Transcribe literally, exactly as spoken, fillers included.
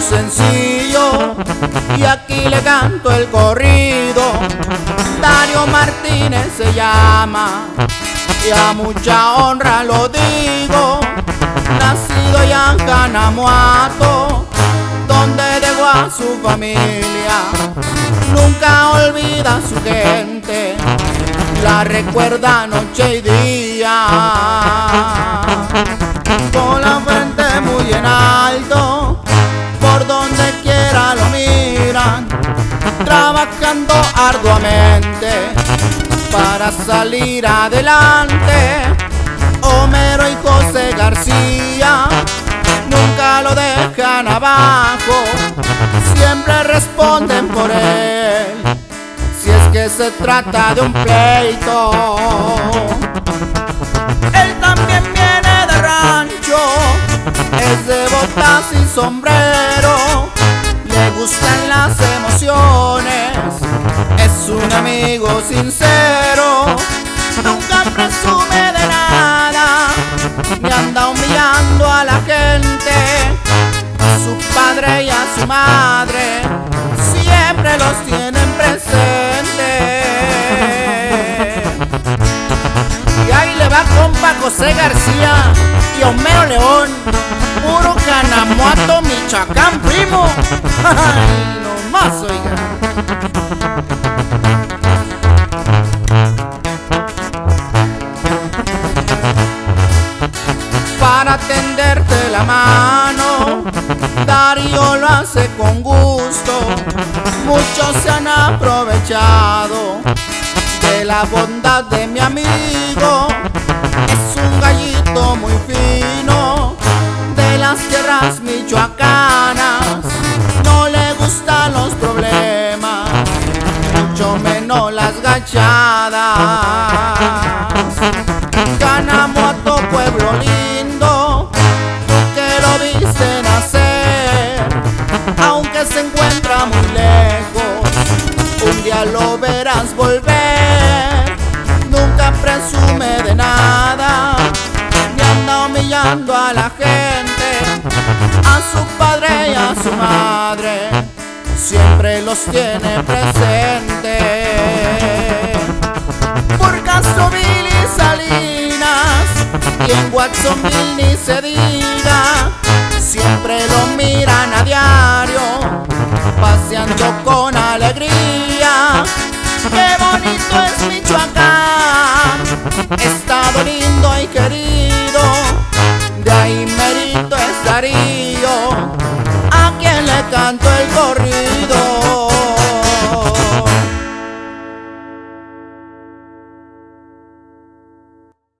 sencillo y aquí le canto el corrido. Darío Martínez se llama y a mucha honra lo digo. Nacido ya en Canamuato, donde dejó a su familia, nunca olvida a su gente, la recuerda noche y día. Con la frente muy en alto, por donde quiera lo miran, trabajando arduamente para salir adelante. Homero y José García nunca lo dejan abajo, siempre responden por él, si es que se trata de un pleito. Él también viene de rancho, es de botas y sombrero, le gustan las emociones, es un amigo sincero, nunca presume de nada, ni anda humillando a la gente. A su padre y a su madre siempre los tienen presentes. Y ahí le va compa José García y Homero León, puro Canamuato, Michoacán, primo. Ay, no más, oiga. Para tenderte la mano, Darío lo hace con gusto. Muchos se han aprovechado de la bondad de mi amigo. Es un gallito muy fino de las tierras michoacanas, no le gustan los problemas, mucho menos las gachadas. Canamuato, pueblo lindo, tú que lo viste nacer, aunque se encuentra muy lejos, un día lo verás volver. Nunca presume de nada, ni anda humillando a la gente. A su padre y a su madre siempre los tiene presentes. Por Castroville y Salinas y en Watsonville ni se diga, siempre lo miran a diario, paseando con alegría. ¡Qué bonito es Michoacán! Estado lindo y querido, de ahí merito es Darío, a quien le canto el corrido.